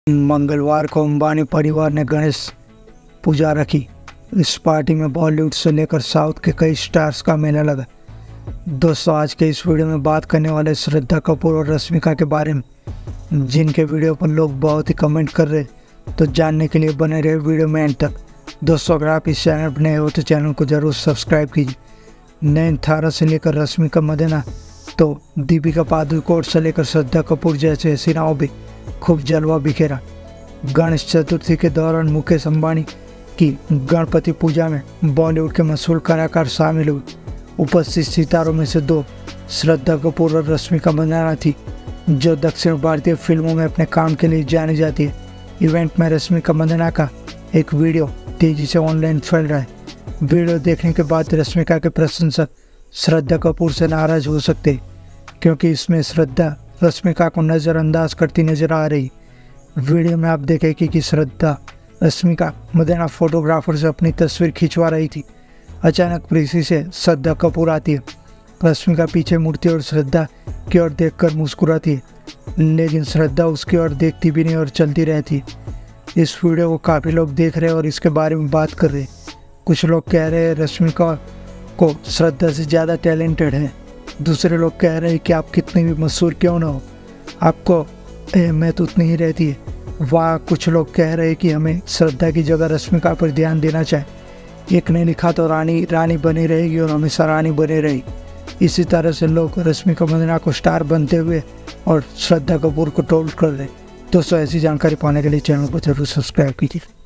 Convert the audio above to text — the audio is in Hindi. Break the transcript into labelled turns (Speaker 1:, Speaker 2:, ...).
Speaker 1: मंगलवार को अंबानी परिवार ने गणेश पूजा रखी। इस पार्टी में बॉलीवुड से लेकर साउथ के कई स्टार्स का मेला लगा। दोस्तों, आज के इस वीडियो में बात करने वाले श्रद्धा कपूर और रश्मिका के बारे में, जिनके वीडियो पर लोग बहुत ही कमेंट कर रहे, तो जानने के लिए बने रहे वीडियो में एंड तक। दोस्तों, अगर आप इस चैनल पर नए हो तो चैनल को जरूर सब्सक्राइब कीजिए। नयनतारा से लेकर रश्मिका मंदाना तो दीपिका पादुकोण से लेकर श्रद्धा कपूर जैसे हसीनाओं भी खूब जलवा बिखेरा। गणेश चतुर्थी के दौरान मुकेश अंबानी की गणपति पूजा में बॉलीवुड के मशहूर कलाकार शामिल हुए। उपस्थित सितारों में से दो श्रद्धा कपूर और रश्मिका मंदाना थी, जो दक्षिण भारतीय फिल्मों में अपने काम के लिए जानी जाती है। इवेंट में रश्मिका मंदाना का एक वीडियो तेजी से ऑनलाइन फैल रहा है। वीडियो देखने के बाद रश्मिका के प्रशंसक श्रद्धा कपूर से नाराज हो सकते, क्योंकि इसमें श्रद्धा रश्मिका को नज़रअंदाज करती नजर आ रही। वीडियो में आप देखेंगे कि श्रद्धा रश्मिका मंदाना फोटोग्राफर से अपनी तस्वीर खिंचवा रही थी। अचानक पीछे से श्रद्धा कपूर आती है। रश्मिका पीछे मुड़ती है और श्रद्धा की ओर देखकर मुस्कुराती है, लेकिन श्रद्धा उसकी ओर देखती भी नहीं और चलती रहती है। इस वीडियो को काफ़ी लोग देख रहे हैं और इसके बारे में बात कर रहे हैं। कुछ लोग कह रहे हैं रश्मिका को श्रद्धा से ज़्यादा टैलेंटेड है। दूसरे लोग कह रहे हैं कि आप कितनी भी मशहूर क्यों ना हो, आपको अहमियत उतनी ही रहती है। वहाँ कुछ लोग कह रहे हैं कि हमें श्रद्धा की जगह रश्मिका पर ध्यान देना चाहिए। एक ने लिखा तो रानी बनी रहेगी और हमेशा रानी बनी रहेगी। इसी तरह से लोग रश्मिका मंदाना को स्टार बनते हुए और श्रद्धा कपूर को ट्रोल कर रहे। दोस्तों, ऐसी जानकारी पाने के लिए चैनल को जरूर सब्सक्राइब कीजिए।